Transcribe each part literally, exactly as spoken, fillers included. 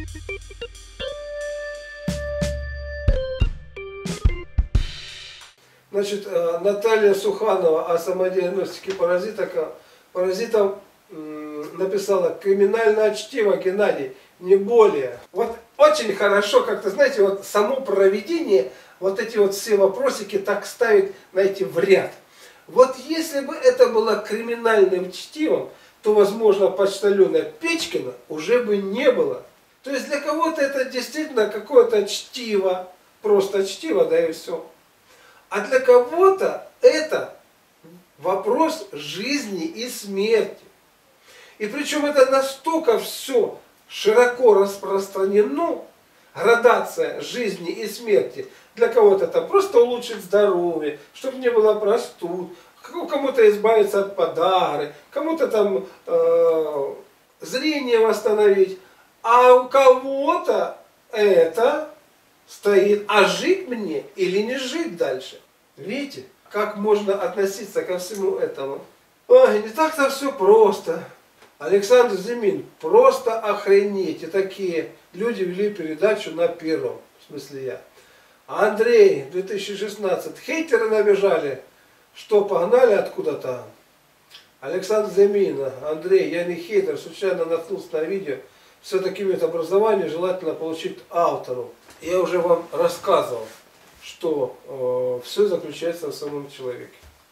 Значит, Наталья Суханова о самодиагностике паразитов, паразитов написала: криминальное чтиво, Геннадий, не более. Вот очень хорошо, как-то, знаете, вот само проведение, вот эти вот все вопросики так ставить, знаете, в ряд. Вот если бы это было криминальным чтивом, то, возможно, почтальона Печкина уже бы не было. То есть для кого-то это действительно какое-то чтиво, просто чтиво, да и все. А для кого-то это вопрос жизни и смерти. И причем это настолько все широко распространено, градация жизни и смерти. Для кого-то это просто улучшить здоровье, чтобы не было простуд, кому-то избавиться от подагры, кому-то там э, зрение восстановить. А у кого-то это стоит: а жить мне или не жить дальше? Видите, как можно относиться ко всему этому? Ой, не так-то все просто. Александр Зимин, просто охренеть. И такие люди вели передачу на Первом, в смысле я. А Андрей, две тысячи шестнадцать, хейтеры набежали, что погнали откуда-то. Александр Зимин, Андрей, я не хейтер, случайно наткнулся на видео. Все-таки медобразование желательно получить автору. Я уже вам рассказывал, что э, все заключается в самом человеке.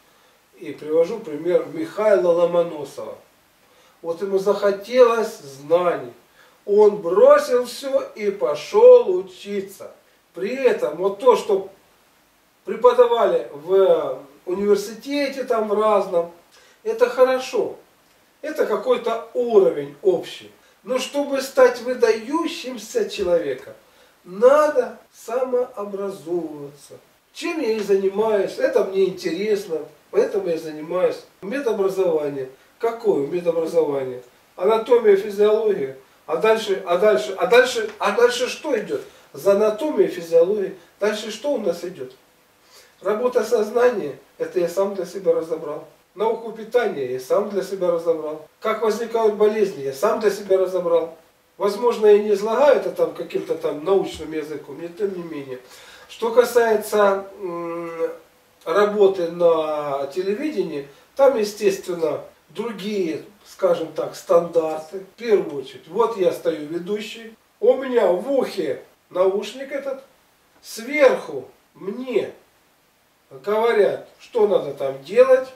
И привожу пример Михаила Ломоносова. Вот ему захотелось знаний. Он бросил все и пошел учиться. При этом вот то, что преподавали в университете там в разном, это хорошо. Это какой-то уровень общий. Но чтобы стать выдающимся человеком, надо самообразовываться. Чем я и занимаюсь, это мне интересно, поэтому я занимаюсь. Медобразование. Какое медобразование? Анатомия, физиология. А дальше, а дальше, а дальше, а дальше что идет? За анатомией, физиологией. Дальше что у нас идет? Работа сознания, это я сам для себя разобрал. Науку питания я сам для себя разобрал. Как возникают болезни, я сам для себя разобрал. Возможно, я не излагаю это там каким-то там научным языком, но тем не менее. Что касается работы на телевидении, там, естественно, другие, скажем так, стандарты. В первую очередь, вот я стою ведущий, у меня в ухе наушник этот, сверху мне говорят, что надо там делать,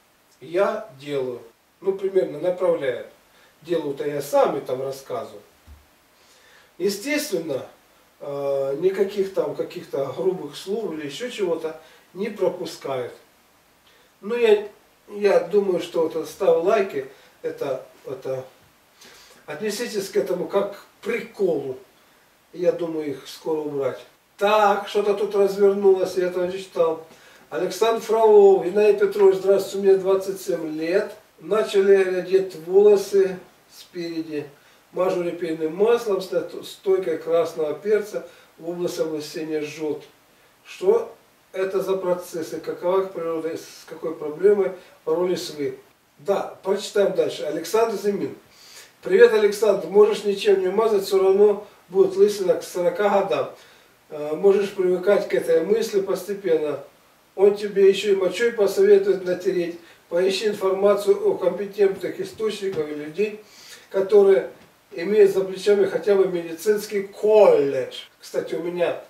я делаю. Ну, примерно направляют. Делаю-то я сам и там рассказываю. Естественно, никаких там каких-то грубых слов или еще чего-то не пропускают. Но я, я думаю, что вот ставь лайки, это, это отнеситесь к этому как к приколу. Я думаю, их скоро убрать. Так, что-то тут развернулось, я этого не читал. Александр Фролов, Геннадий Петрович, здравствуйте, мне двадцать семь лет. Начали одеть волосы спереди. Мажу репейным маслом, стойкой красного перца, в области облысения жжет. Что это за процессы? Какова их природа? С какой проблемой боролись вы? Да, прочитаем дальше. Александр Зимин. Привет, Александр. Можешь ничем не мазать, все равно будет лысина к сорока годам. Можешь привыкать к этой мысли постепенно. Он тебе еще и мочой посоветует натереть. Поищи информацию о компетентных источниках и людей, которые имеют за плечами хотя бы медицинский колледж. Кстати, у меня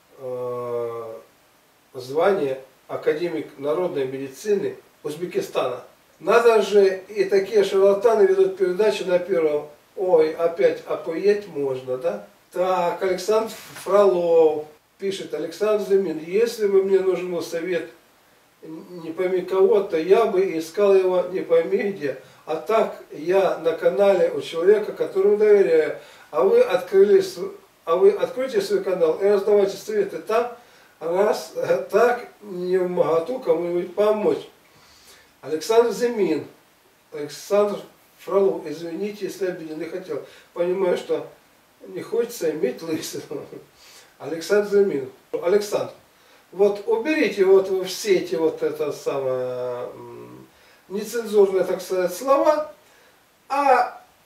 э, звание академик народной медицины Узбекистана. Надо же, и такие шарлатаны ведут передачи на Первом. Ой, опять опоять можно, да? Так, Александр Фролов пишет: Александр Зимин, если бы мне нужен был совет не пойми кого, то я бы искал его не пойми где. А так я на канале у человека, которому доверяю. А вы открыли, а вы откройте свой канал и раздавайте советы там, раз так не в моготу кому-нибудь помочь. Александр Зимин. Александр Фролов, извините, если обидел, не хотел. Понимаю, что не хочется иметь лысину. Александр Зимин. Александр, вот уберите вот все эти вот это самое нецензурные, так сказать, слова, а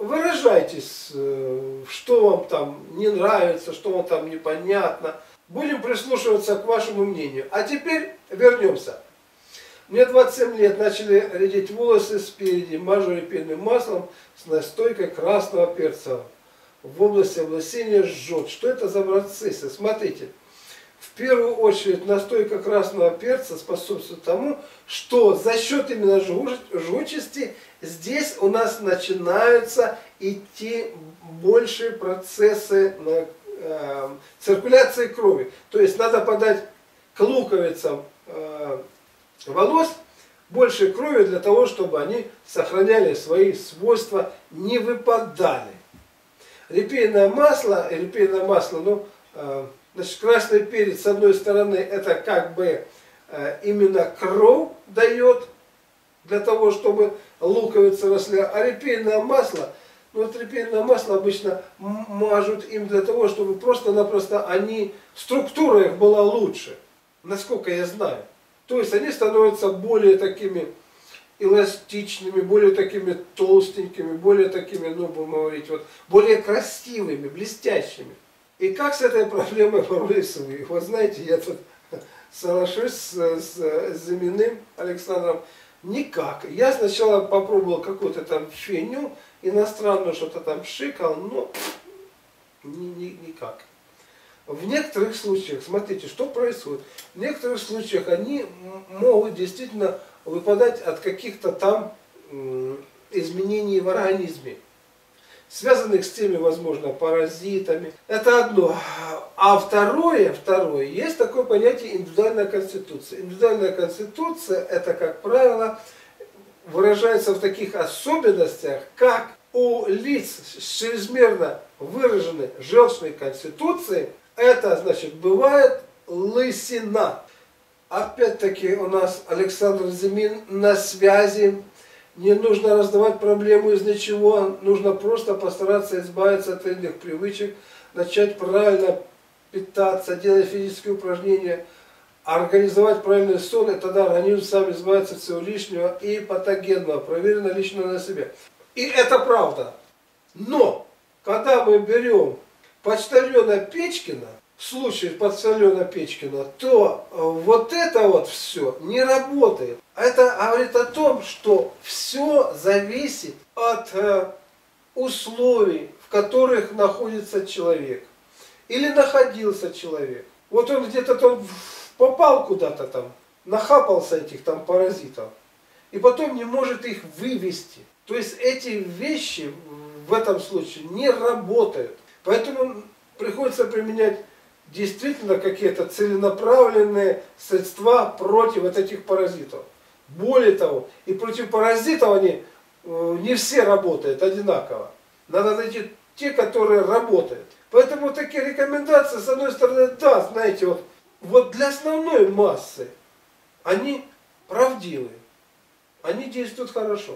выражайтесь, что вам там не нравится, что вам там непонятно. Будем прислушиваться к вашему мнению. А теперь вернемся. Мне двадцать семь лет, начали редеть волосы спереди, мажу репейным маслом с настойкой красного перца. В области облысения жжет. Что это за процессы? Смотрите. В первую очередь настойка красного перца способствует тому, что за счет именно жгучести здесь у нас начинаются идти большие процессы э, циркуляции крови. То есть надо подать к луковицам э, волос больше крови для того, чтобы они сохраняли свои свойства, не выпадали. Репейное масло, репейное масло, ну, э, значит, красный перец, с одной стороны, это как бы э, именно кровь дает для того, чтобы луковицы росли, а репейное масло, ну вот репейное масло обычно мажут им для того, чтобы просто-напросто они, структура их была лучше, насколько я знаю. То есть они становятся более такими эластичными, более такими толстенькими, более такими, ну, будем говорить, вот, более красивыми, блестящими. И как с этой проблемой боролись вы? Вот знаете, я тут соглашусь с, с, с Зиминым Александром. Никак. Я сначала попробовал какую-то там феню иностранную, что-то там пшикал, но ни, ни, никак. В некоторых случаях, смотрите, что происходит. В некоторых случаях они могут действительно выпадать от каких-то там изменений в организме, связанных с теми, возможно, паразитами. Это одно. А второе, второе, есть такое понятие индивидуальная конституция. Индивидуальная конституция, это, как правило, выражается в таких особенностях, как у лиц с чрезмерно выраженной желчной конституцией, это, значит, бывает лысина. Опять-таки у нас Александр Зимин на связи. Не нужно раздавать проблему из ничего, нужно просто постараться избавиться от вредных привычек, начать правильно питаться, делать физические упражнения, организовать правильный сон, и тогда организм сам избавится от всего лишнего и патогенного, проверено лично на себе. И это правда. Но, когда мы берем почтальона Печкина, в случае почтальона Печкина, то вот это вот все не работает. Это говорит о том, что все зависит от э, условий, в которых находится человек. Или находился человек. Вот он где-то там попал куда-то там, нахапался этих там паразитов, и потом не может их вывести. То есть эти вещи в этом случае не работают. Поэтому приходится применять действительно какие-то целенаправленные средства против вот этих паразитов. Более того, и против паразитов они не все работают одинаково. Надо найти те, которые работают. Поэтому вот такие рекомендации, с одной стороны, да, знаете, вот, вот для основной массы они правдивые, они действуют хорошо.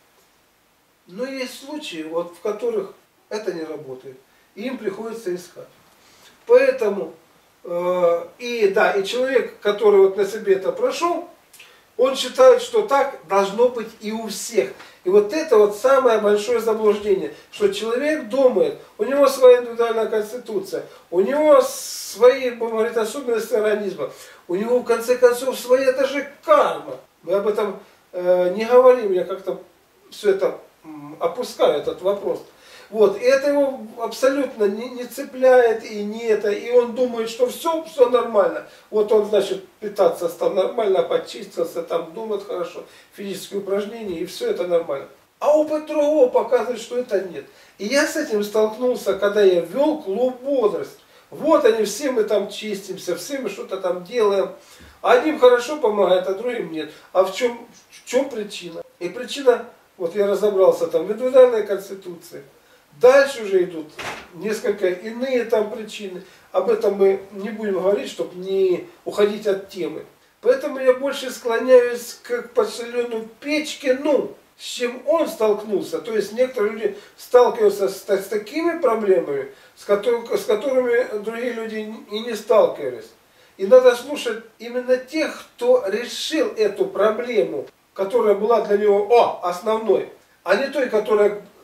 Но есть случаи, вот, в которых это не работает, и им приходится искать. Поэтому, э, и да, и человек, который вот на себе это прошел, он считает, что так должно быть и у всех. И вот это вот самое большое заблуждение, что человек думает, у него своя индивидуальная конституция, у него свои, будем говорить, особенности организма, у него в конце концов своя даже карма. Мы об этом э, не говорим, я как-то все это м, опускаю, этот вопрос. Вот, и это его абсолютно не, не цепляет, и не это, и он думает, что все, все нормально. Вот он, значит, питаться стал нормально, почистился, там думает хорошо, физические упражнения, и все это нормально. А опыт другого показывает, что это нет. И я с этим столкнулся, когда я вел клуб «Бодрость». Вот они, все мы там чистимся, все мы что-то там делаем. Одним хорошо помогает, а другим нет. А в чем, в чем причина? И причина, вот я разобрался там, в индивидуальной конституции. Дальше уже идут несколько иные там причины. Об этом мы не будем говорить, чтобы не уходить от темы. Поэтому я больше склоняюсь к почтальону Печкину, с чем он столкнулся. То есть некоторые люди сталкиваются с, с такими проблемами, с, которых, с которыми другие люди и не сталкивались. И надо слушать именно тех, кто решил эту проблему, которая была для него о, основной, а не той, которая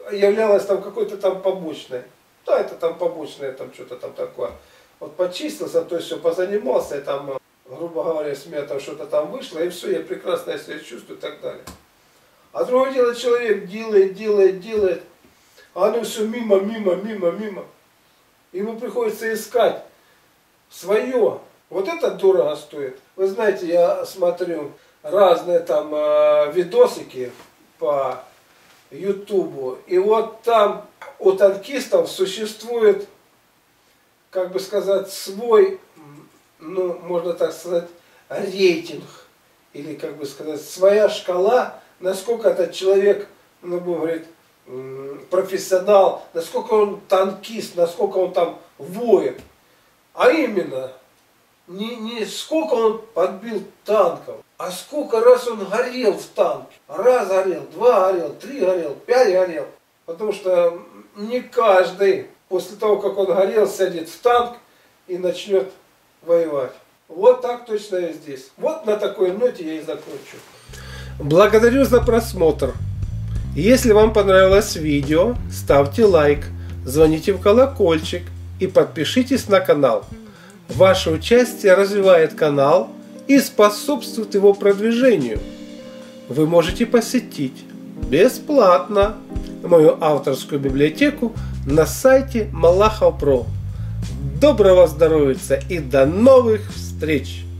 являлась там какой-то там побочной. Да, это там побочное, там что-то там такое. Вот почистился, то есть все позанимался, и там, грубо говоря, с меня там что-то там вышло, и все, я прекрасно себя чувствую и так далее. А другое дело, человек делает, делает, делает, а оно все мимо, мимо, мимо, мимо. Ему приходится искать свое. Вот это дорого стоит. Вы знаете, я смотрю разные там э, видосики по ютубу, и вот там у танкистов существует, как бы сказать, свой, ну, можно так сказать, рейтинг, или, как бы сказать, своя шкала, насколько этот человек, ну, будем говорить, профессионал, насколько он танкист, насколько он там воин. А именно, не, не сколько он подбил танков, а сколько раз он горел в танке. Раз горел, два горел, три горел, пять горел. Потому что не каждый после того, как он горел, сядет в танк и начнет воевать. Вот так точно и здесь. Вот на такой ноте я и закончу. Благодарю за просмотр. Если вам понравилось видео, ставьте лайк, звоните в колокольчик и подпишитесь на канал. Ваше участие развивает канал и способствует его продвижению. Вы можете посетить бесплатно мою авторскую библиотеку на сайте Малахов точка про. Доброго здоровья и до новых встреч!